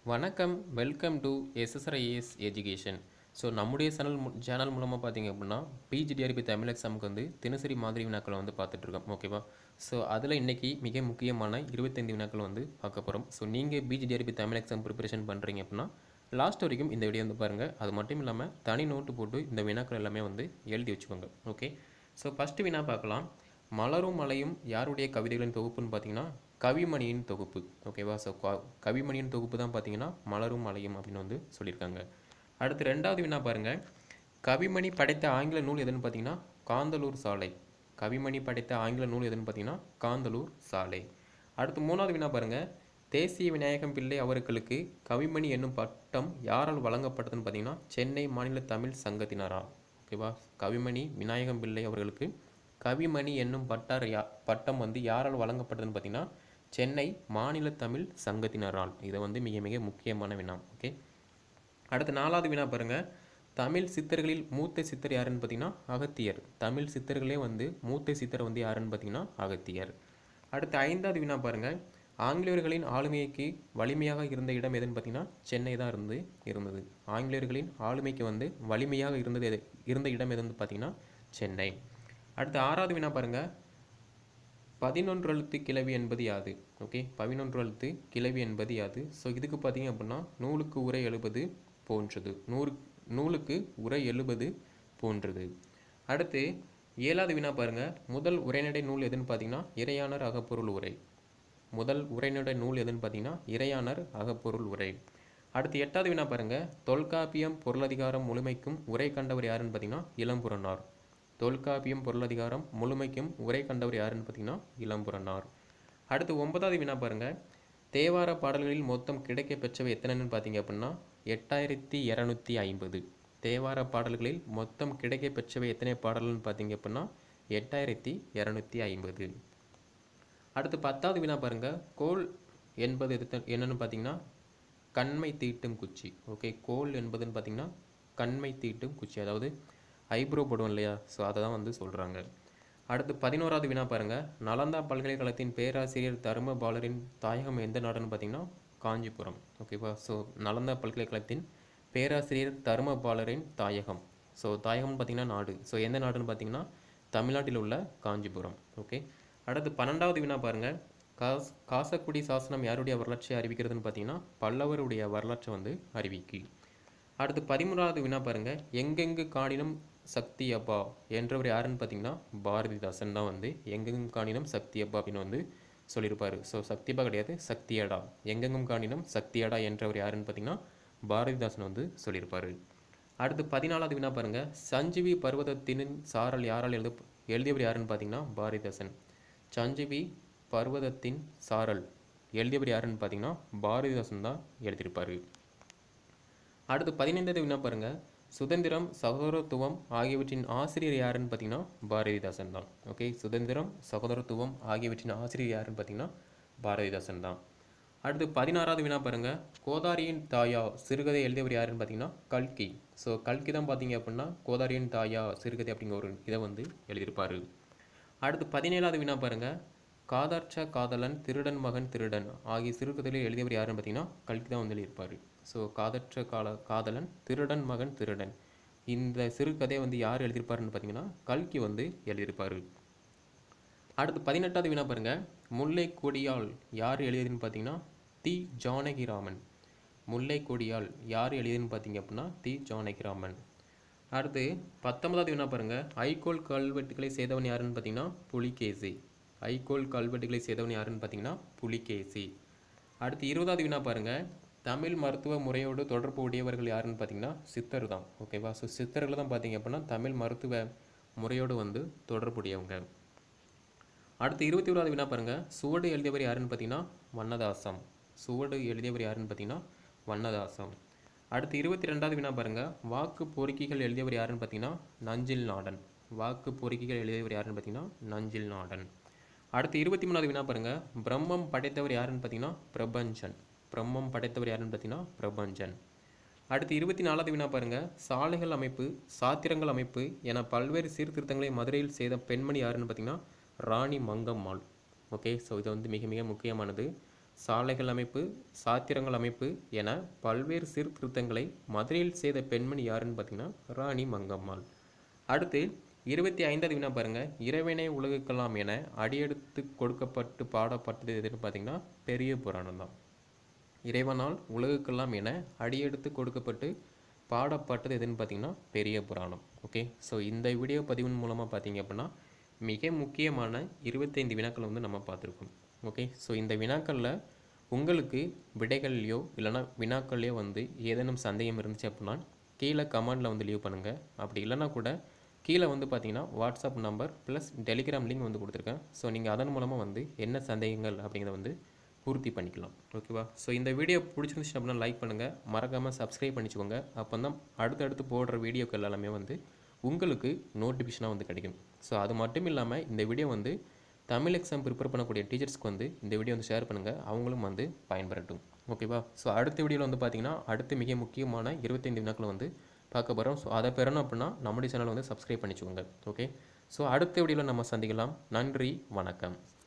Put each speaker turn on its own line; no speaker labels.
வணக்கம் welcome to SSIAS education. So நம்முடைய சேனல் மூலமாக பார்த்தீங்க அப்படின்னா பிஜிடிஆர்பி தமிழ் எக்ஸாமுக்கு வந்து தினசரி மாதிரி வினாக்களை வந்து பார்த்துட்ருக்கோம். ஓகேவா? ஸோ அதில் இன்றைக்கி மிக முக்கியமான 25 வினாக்கள் வந்து பார்க்க போகிறோம். ஸோ நீங்கள் பிஜிடிஆர்பி தமிழ் எக்ஸாம் ப்ரிப்பரேஷன் பண்ணுறீங்க அப்படின்னா லாஸ்ட் வரைக்கும் இந்த வீடியோ வந்து பாருங்கள். அது மட்டும் இல்லாமல் தனி நோட்டு போட்டு இந்த வினாக்கள் எல்லாமே வந்து எழுதி வச்சுக்கோங்க. ஓகே, ஸோ ஃபஸ்ட்டு வினா பார்க்கலாம். மலரும் மலையும் யாருடைய கவிதைகளின் தொகுப்புன்னு பார்த்தீங்கன்னா கவிமணியின் தொகுப்பு. ஓகேவா? ஸோ கவிமணியின் தொகுப்பு தான் பார்த்தீங்கன்னா மலரும் மலையும் அப்படின்னு வந்து சொல்லியிருக்காங்க. அடுத்து ரெண்டாவது வினா பாருங்கள். கவிமணி படைத்த ஆங்கில நூல் எதுன்னு பார்த்தீங்கன்னா காந்தலூர் சாலை. கவிமணி படைத்த ஆங்கில நூல் எதுன்னு பார்த்தீங்கன்னா காந்தலூர் சாலை. அடுத்து மூணாவது வினா பாருங்கள். தேசிய விநாயகம் பிள்ளை அவர்களுக்கு கவிமணி என்னும் பட்டம் யாரால் வழங்கப்பட்டதுன்னு பார்த்தீங்கன்னா சென்னை மாநில தமிழ் சங்கத்தினரால். ஓகேவா? கவிமணி விநாயகம் பிள்ளை அவர்களுக்கு கவிமணி என்னும் பட்டம் வந்து யாரால் வழங்கப்பட்டதுன்னு பார்த்தீங்கன்னா சென்னை மாநில தமிழ் சங்கத்தினரால். இதை வந்து மிக மிக முக்கியமான வினா. ஓகே, அடுத்து நாலாவது வினா பாருங்கள். தமிழ் சித்தர்களில் மூத்த சித்தர் யாருன்னு பார்த்தீங்கன்னா அகத்தியர். தமிழ் சித்தர்களே வந்து மூத்த சித்தர் வந்து யாருன்னு பார்த்தீங்கன்னா அகத்தியர். அடுத்து ஐந்தாவது வினா பாருங்கள். ஆங்கிலேயர்களின் ஆளுமைக்கு வலிமையாக இருந்த இடம் எதுன்னு பார்த்தீங்கன்னா சென்னை தான் இருந்தது. ஆங்கிலேயர்களின் ஆளுமைக்கு வந்து வலிமையாக இருந்த இடம் எதுன்னு பார்த்தீங்கன்னா சென்னை. அடுத்து ஆறாவது வினா பாருங்கள். 11 எழுத்து கிளவி என்பது யாது? ஓகே, 11 எழுத்து கிளவி என்பது யாது? ஸோ இதுக்கு பார்த்தீங்க அப்படின்னா நூலுக்கு உரை எழுபது போன்றது. நூலுக்கு உரை எழுபது போன்றது. அடுத்து ஏழாவது வினா பாருங்கள். முதல் உரைநடை நூல் எதுன்னு பார்த்தீங்கன்னா இறையாணர் அகப்பொருள் உரை. முதல் உரைநடை நூல் எதுன்னு பார்த்தீங்கன்னா இறையாணர் அகப்பொருள் உரை. அடுத்து எட்டாவது வினா பாருங்கள். தொல்காப்பியம் பொருளதிகாரம் முழுமைக்கும் உரை கண்டவர் யாருன்னு பார்த்தீங்கன்னா இளம்புறனார். தொல்காப்பியம் பொருளதிகாரம் முழுமைக்கும் உரை கண்டவர் யாருன்னு பார்த்தீங்கன்னா இளம்புறனார். அடுத்து ஒன்பதாவது வினா பாருங்கள். தேவார பாடல்களில் மொத்தம் கிடைக்க பெற்றவை எத்தனைன்னு பார்த்தீங்க அப்படின்னா 8250. தேவார பாடல்களில் மொத்தம் கிடைக்க பெற்றவை எத்தனை பாடல்கள்னு பார்த்தீங்க அப்படின்னா 8250. அடுத்து 10வது வினா பாருங்கள். கோல் என்பது என்னன்னு பார்த்தீங்கன்னா கண்மை தீட்டும் குச்சி. ஓகே, கோல் என்பதுன்னு பார்த்தீங்கன்னா கண்மை தீட்டும் குச்சி, அதாவது ஐப்ரோ போடுவோம் இல்லையா? ஸோ அதை தான் வந்து சொல்கிறாங்க. அடுத்து 11வது வினா பாருங்கள். நலந்தா பல்கலைக்கழகத்தின் பேராசிரியர் தர்மபாலரின் தாயகம் எந்த நாடுன்னு பார்த்தீங்கன்னா காஞ்சிபுரம். ஓகேவா? ஸோ நலந்தா பல்கலைக்கழகத்தின் பேராசிரியர் தர்மபாலரின் தாயகம். ஸோ தாயகம்னு பார்த்தீங்கன்னா நாடு. ஸோ எந்த நாடுன்னு பார்த்தீங்கன்னா தமிழ்நாட்டில் உள்ள காஞ்சிபுரம். ஓகே, அடுத்து 12வது வினா பாருங்கள். காசக்குடி சாசனம் யாருடைய வரலாற்றை அறிவிக்கிறதுன்னு பார்த்தீங்கன்னா பல்லவருடைய வரலாற்றை வந்து அறிவிக்கு. அடுத்து 13வது வினா பாருங்கள். எங்கெங்கு காணினும் சக்தி அப்பா என்றவர் யாருன்னு பார்த்தீங்கன்னா பாரதிதாசன் தான் வந்து எங்கெங்கும் காணினும் சக்தி அப்பா அப்படின்னு வந்து சொல்லியிருப்பார். ஸோ சக்திப்பா கிடையாது, சக்தியடா. எங்கெங்கும் காணினும் சக்தியடா என்றவர் யாருன்னு பார்த்தீங்கன்னா பாரதிதாசன் வந்து சொல்லியிருப்பார். அடுத்து 14வது வினா பாருங்கள். சஞ்சீவி பர்வதத்தின் சாரல் யாரால் எழுதியவர் யாருன்னு பார்த்தீங்கன்னா பாரதிதாசன். சஞ்சீவி பர்வதத்தின் சாரல் எழுதியவர் யாருன்னு பார்த்தீங்கன்னா பாரதிதாசன் தான் எழுதியிருப்பார். அடுத்து 15வது வினா பாருங்கள். சுதந்திரம் சகோதரத்துவம் ஆகியவற்றின் ஆசிரியர் யாருன்னு பார்த்தீங்கன்னா பாரதிதாசன் தான். ஓகே, சுதந்திரம் சகோதரத்துவம் ஆகியவற்றின் ஆசிரியர் யாருன்னு பார்த்தீங்கன்னா பாரதிதாசன் தான். அடுத்து 16வது வினா பாருங்கள். கோதாரியின் தாயா சிறுகதை எழுதியவர் யாருன்னு பார்த்தீங்கன்னா கல்கி. ஸோ கல்கி தான் பார்த்தீங்க அப்படின்னா கோதாரியின் தாயா சிறுகதை அப்படிங்கிற ஒரு இதை வந்து எழுதியிருப்பார். அடுத்து 17வது வினா பாருங்கள். காதற்ற காதலன் திருடன் மகன் திருடன் ஆகிய சிறுகதையில் எழுதியவர் யாருன்னு பார்த்தீங்கன்னா கல்கி தான் வந்து எழுதியிருப்பார். ஸோ காதற்ற காதலன் திருடன் மகன் திருடன் இந்த சிறுகதையை வந்து யார் எழுதியிருப்பாருன்னு பார்த்தீங்கன்னா கல்கி வந்து எழுதியிருப்பார். அடுத்து 18வது வினா பாருங்கள். முல்லை கொடியால் யார் எழுதியதுன்னு பார்த்தீங்கன்னா தி ஜானகிராமன். முல்லை கொடியால் யார் எழுதியதுன்னு பார்த்தீங்க அப்படின்னா தி ஜானகிராமன். அடுத்து 19வது வினா பாருங்கள். ஐகோல் கல்வெட்டுகளை செய்தவன் யாருன்னு பார்த்தீங்கன்னா புலிகேசி. ஐகோல் கல்வெட்டுகளை செய்தவன் யாருன்னு பார்த்தீங்கன்னா புலிகேசி. அடுத்து 20வது வினா பாருங்கள். தமிழ் மருத்துவ முறையோடு தொடர்பு உடையவர்கள் யாருன்னு பார்த்தீங்கன்னா சித்தர் தான். ஓகேவா? ஸோ சித்தர்கள் தான் பார்த்தீங்க அப்படின்னா தமிழ் மருத்துவ முறையோடு வந்து தொடர்புடையவங்க. அடுத்து 21வது வினா பாருங்கள். சுவடு எழுதியவர் யாருன்னு பார்த்தீங்கன்னா வண்ணதாசம். சுவடு எழுதியவர் யாருன்னு பார்த்தீங்கன்னா வண்ணதாசம். அடுத்து 22வது வினா பாருங்கள். வாக்கு பொறுக்கிகள் எழுதியவர் யாருன்னு பார்த்தீங்கன்னா நஞ்சில் நாடன். வாக்கு பொறுக்கிகள் எழுதியவர் யாருன்னு பார்த்தீங்கன்னா நஞ்சில் நாடன். அடுத்து 23வது வினா பாருங்கள். பிரம்மம் படைத்தவர் யாருன்னு பார்த்தீங்கன்னா பிரபஞ்சன். பிரம்மம் படைத்தவர் யாருன்னு பார்த்தீங்கன்னா பிரபஞ்சன். அடுத்து 24வது வினா பாருங்கள். சாலைகள் அமைப்பு சாத்திரங்கள் அமைப்பு என பல்வேறு சீர்திருத்தங்களை மதுரையில் செய்த பெண்மணி யாருன்னு பார்த்தீங்கன்னா ராணி மங்கம்மாள். ஓகே, ஸோ இது வந்து மிக மிக முக்கியமானது. சாலைகள் அமைப்பு, சாத்திரங்கள் அமைப்பு என பல்வேறு சீர்திருத்தங்களை மதுரையில் செய்த பெண்மணி யாருன்னு பார்த்தீங்கன்னா ராணி மங்கம்மாள். அடுத்து 25வது வினா பாருங்க. இறைவனை உலகுக்கெல்லாம் என அடியெடுத்து கொடுக்கப்பட்டு பாடப்பட்டது எதுன்னு பார்த்தீங்கன்னா பெரிய புராணம் தான். இறைவனால் உலகுக்கெல்லாம் என அடியெடுத்து கொடுக்கப்பட்டு பாடப்பட்டது எதுன்னு பார்த்தீங்கன்னா பெரிய புராணம். ஓகே, ஸோ இந்த வீடியோ பதிவின் மூலமாக பார்த்தீங்க அப்படின்னா மிக முக்கியமான 25 வினாக்கள் வந்து நம்ம பார்த்துருக்கோம். ஓகே, ஸோ இந்த வினாக்களில் உங்களுக்கு விடைகள்லையோ இல்லைனா வினாக்கள்லையோ வந்து ஏதேனும் சந்தேகம் இருந்துச்சு அப்படின்னா கீழே கமெண்டில் வந்து லீவ் பண்ணுங்கள். அப்படி இல்லைனா கூட கீழே வந்து பார்த்தீங்கன்னா WhatsApp number plus Telegram link வந்து கொடுத்துருக்கேன். ஸோ நீங்கள் அதன் மூலமாக வந்து என்ன சந்தேகங்கள் அப்படிங்கிறத வந்து பூர்த்தி பண்ணிக்கலாம். ஓகேவா? ஸோ இந்த வீடியோ பிடிச்சிருந்துச்சு அப்படின்னா லைக் பண்ணுங்கள், மறக்காமல் சப்ஸ்கிரைப் பண்ணிச்சுக்கோங்க. அப்போ தான் அடுத்தடுத்து போடுற வீடியோக்கள் எல்லாமே வந்து உங்களுக்கு நோட்டிஃபிகேஷனாக வந்து கிடைக்கும். ஸோ அது மட்டும் இல்லாமல் இந்த வீடியோ வந்து தமிழ் எக்ஸாம் ப்ரிப்பேர் பண்ணக்கூடிய டீச்சர்ஸ்க்கு வந்து இந்த வீடியோ வந்து ஷேர் பண்ணுங்கள், அவங்களும் வந்து பயன்பெறட்டும். ஓகேவா? ஸோ அடுத்த வீடியோவில் வந்து பார்த்தீங்கன்னா அடுத்து மிக முக்கியமான 25 வினாக்களை வந்து பார்க்க போகிறோம். ஸோ அதை பெறணும் அப்படின்னா நம்முடைய சேனலை வந்து சப்ஸ்கிரைப் பண்ணிச்சுக்கோங்க. ஓகே, ஸோ அடுத்த வீடியோவில் நம்ம சந்திக்கலாம். நன்றி, வணக்கம்.